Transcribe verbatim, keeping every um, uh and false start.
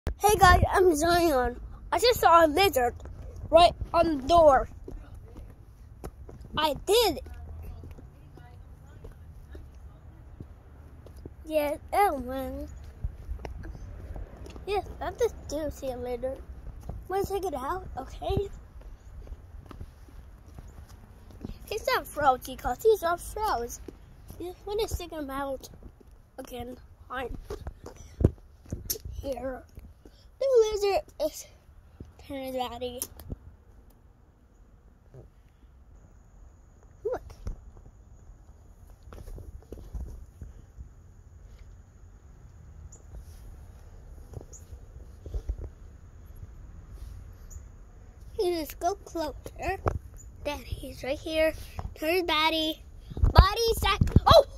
Hey guys, I'm Zion. I just saw a lizard right on the door. I did. Yes, oh man. Yes, I just do see a lizard. Want to take it out? Okay. He's not froze because he's not froze. You want to stick him out again? Fine. Here. The lizard is turning daddy. Look. You just go closer. Then he's right here. Turn his body. Body sack. Oh!